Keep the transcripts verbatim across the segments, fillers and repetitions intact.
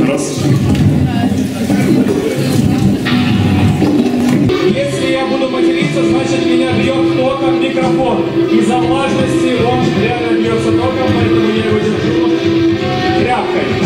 Здравствуйте. Если я буду материться, значит меня бьет током микрофон. Из-за влажности он реально бьется током, поэтому я его держу тряпкой.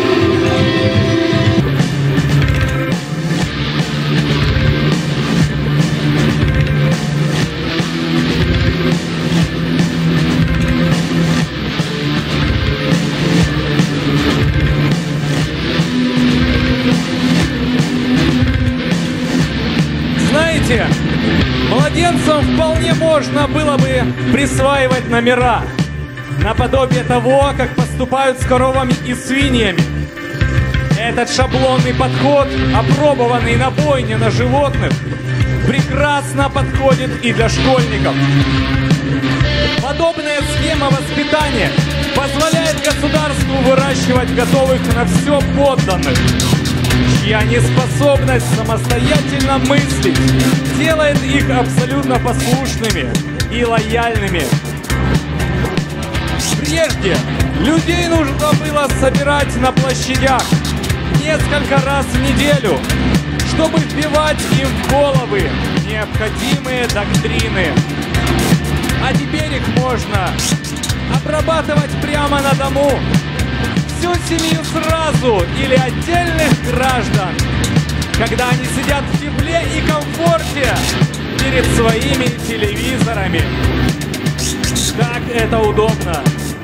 Знаете, младенцам вполне можно было бы присваивать номера, наподобие того, как поступают с коровами и свиньями. Этот шаблонный подход, опробованный на бойне на животных, прекрасно подходит и для школьников. Подобная схема воспитания позволяет государству выращивать готовых на все подданных, чья неспособность самостоятельно мыслить делает их абсолютно послушными и лояльными. Прежде людей нужно было собирать на площадях несколько раз в неделю, чтобы вбивать им в головы необходимые доктрины. А теперь их можно обрабатывать прямо на дому. Всю семью сразу или отдельных граждан, когда они сидят в тепле и комфорте перед своими телевизорами. Так это удобно.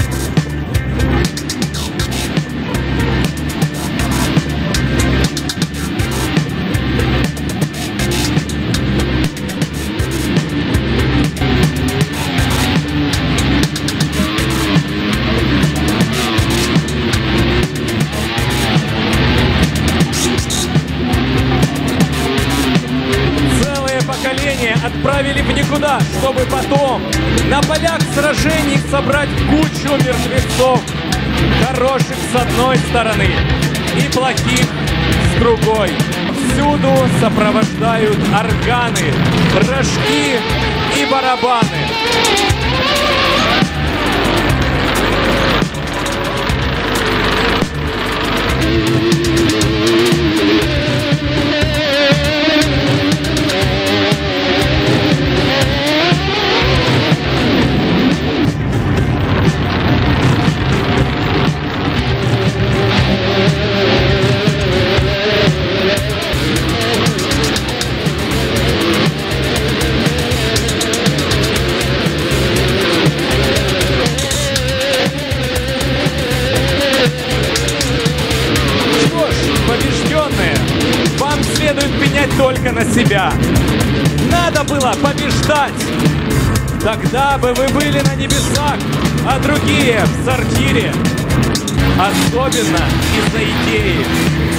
Отправили в никуда, чтобы потом на полях сражений собрать кучу мертвецов, хороших с одной стороны и плохих с другой. Всюду сопровождают органы, рожки и барабаны. Следует пенять только на себя. Надо было побеждать. Тогда бы вы были на небесах, а другие в сортире. Особенно из-за идеи.